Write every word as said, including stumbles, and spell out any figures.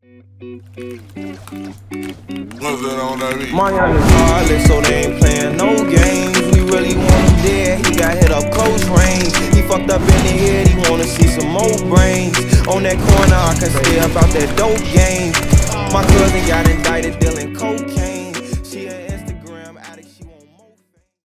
Mario is heartless, so they ain't playing no games. We really want him dead, he got hit up close range. He fucked up in the head, he wanna see some more brains. On that corner, I can stay about that dope game. My cousin got indicted.